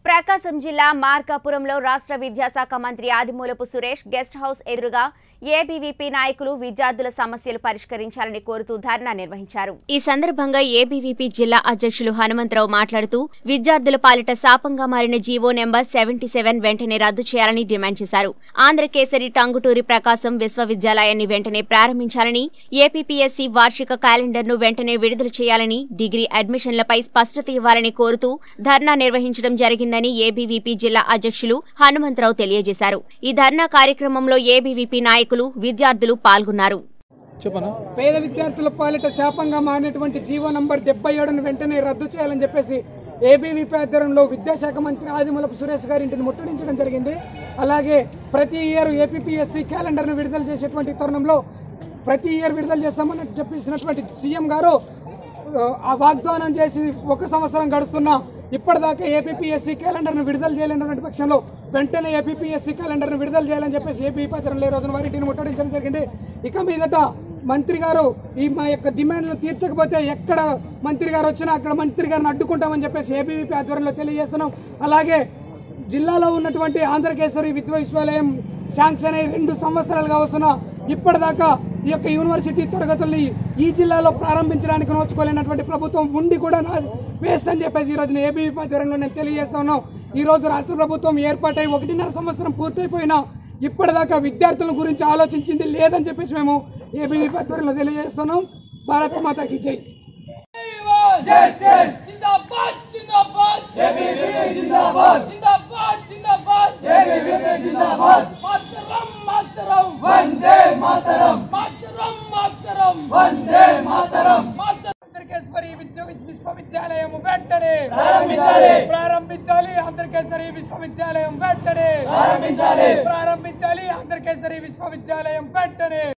ప్రకాశం జిల్లా మార్కాపురంలో రాష్ట్ర విద్యాశాఖ మంత్రి ఆదిమూలపు సురేష్ గెస్ట్ హౌస్ ఎదురుగా ఏబీవీపీ నాయకులు విద్యార్థుల సమస్యలు పరిష్కరించాలని కోరుతూ ధర్నా నిర్వహించారు। ఈ సందర్భంగా ఏబీవీపీ జిల్లా అధ్యక్షులు హనుమంతరావు మాట్లాడుతూ విద్యార్థుల పాలిట శాపంగా మారిన జీవో నెంబర్ 77 వెంటనే రద్దు చేయాలని డిమాండ్ చేశారు। ఆంధ్రకేసరి టంగుటూరి ప్రకాశం విశ్వవిద్యాలయాన్ని వెంటనే ప్రారంభించాలని, ఏపీపీఎస్సీ వార్షిక క్యాలెండర్ను వెంటనే విడుదల చేయాలని, డిగ్రీ అడ్మిషన్లపై స్పష్టత ఇవ్వాలని కోరుతూ ధర్నా నిర్వహించడం జరిగిందని ఏబీవీపీ జిల్లా అధ్యక్షులు హనుమంతరావు తెలియజేశారు। ఈ ధర్నా కార్యక్రమంలో ఏబీవీపీ నాయకులు విద్యార్థులు పాల్గొన్నారు। పేద విద్యార్థుల పాలిట శాపంగా మారినటువంటి జీవో నంబర్ 77ను వెంటనే రద్దు చేయాలని చెప్పేసి ఏబీవీపీ ఆధ్వర్యంలో విద్యాశాఖ మంత్రి ఆదిమూలపు సురేష్ గారి ఇంటిని ముట్టడించడం జరిగింది। అలాగే ప్రతి ఇయర్ ఏపీపీఎస్సీ క్యాలెండర్ను విడుదల చేసేటువంటి తరుణంలో ప్రతి ఇయర్ విడుదల చేస్తామని చెప్పేసినటువంటి సీఎం గారు ఆ వాగ్దానం చేసి 1 సంవత్సరం గడుస్తున్నా ఇప్పటిదాకా ఏపీపీఎస్సీ క్యాలెండర్ను విడుదల చేయలేనటువంటి పక్షంలో వెంటనే ఏపీపీఎస్సీ క్యాలెండర్ను విడుదల చేయాలని చెప్పేసి ఏపీవీపీ ఆధ్వర్యంలో ఈ రోజున వారింటిని ముట్టడించడం జరిగింది। ఇక మీదట మంత్రి గారు ఈ మా యొక్క డిమాండ్లు తీర్చకపోతే ఎక్కడ మంత్రి గారు వచ్చినా అక్కడ మంత్రి గారిని అడ్డుకుంటామని చెప్పేసి ఏబీవీపీ ఆధ్వర్యంలో తెలియజేస్తున్నాం। అలాగే జిల్లాలో ఉన్నటువంటి ఆంధ్రకేసరి విశ్వవిద్యాలయం శాంక్షన్ అయి 2 సంవత్సరాలుగా వస్తున్నా ఇప్పటిదాకా ఈ యొక్క యూనివర్సిటీ తరగతుల్ని ఈ జిల్లాలో ప్రారంభించడానికి నోచుకోలేనటువంటి ప్రభుత్వం ఉండి కూడా వేస్ట్ అని చెప్పేసి ఈ రోజున ఏబీవీపీ ఆధ్వర్యంలో నేను తెలియజేస్తా ఉన్నాం। ఈ రోజు రాష్ట్ర ప్రభుత్వం ఏర్పాటై 1.5 సంవత్సరం పూర్తయిపోయినా ఇప్పటిదాకా విద్యార్థుల గురించి ఆలోచించింది లేదని చెప్పేసి మేము ఏబీవీపీ ఆధ్వర్యంలో తెలియజేస్తున్నాం। భారత్ మాతాకి జై। ఆంధ్రకేసరి విశ్వవిద్యాలయం వెంటనే ప్రారంభించాలి। ఆంధ్రకేసరి విశ్వవిద్యాలయం వెంటనే ప్రారంభించాలి। ఆంధ్రకేసరి విశ్వవిద్యాలయం వెంటనే